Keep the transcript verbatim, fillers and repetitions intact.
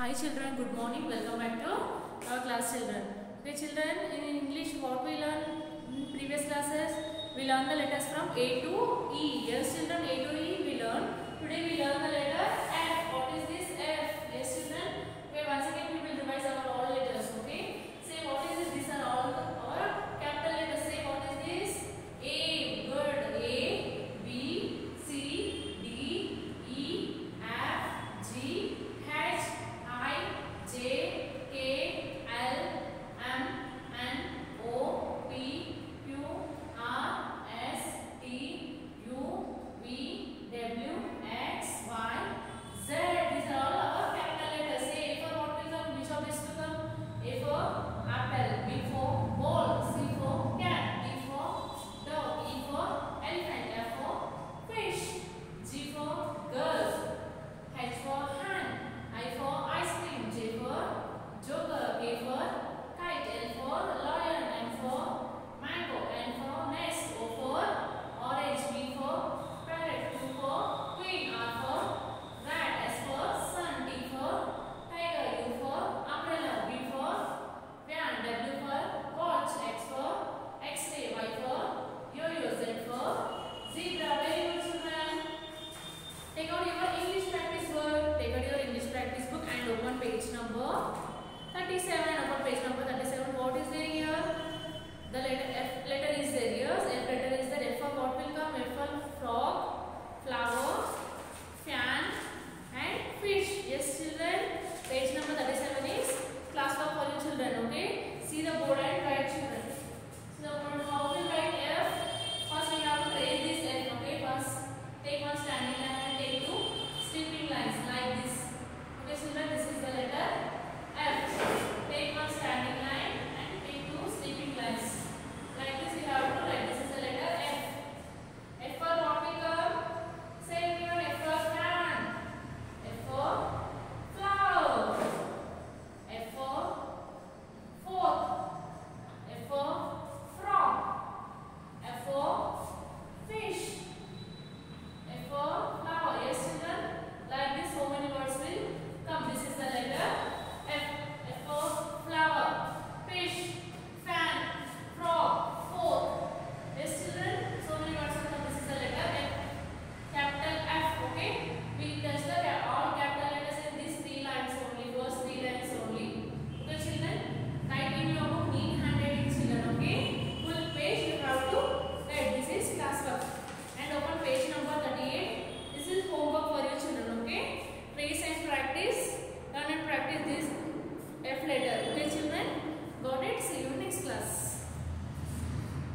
Hi children, good morning. Welcome back to our class children. Okay children, in English what we learned in previous classes? We learned the letters from A to E. Yes children, A to E we learned. Today we learn the letter F. What is this F? Yes children. Okay, once again we will revise our all letters. Okay. Say what is this? These are all our capital letters. Say what is this? A. Good. A, B, C, D, E, F, G, H, I, J, K, L, M, N, O, P, Q, R, S, T, U, V, W, X, Y, Z. These are all our capital letters. Say A for what will come? Which of these will come? A for apple, B for ball, C for cat, D for dog, E for elephant, F for fish, G for girl, H for hand, I for ice cream, J for joker, K for kite, L for lion, M for mango, N for nest, O for orange, P for parrot, Q for queen, R for rat, S for sun, T for tiger, U for umbrella, V for fan, W for watch, X for X-ray, Y for yo-yo, Z for zebra. Very good children. Take out your English practice book. Take out your English practice book and open page number thirty-seven. Open page number thirty-seven. What is there here? The letter F letter is there. Yes, F letter is there. F for what will come? F for frog, flower,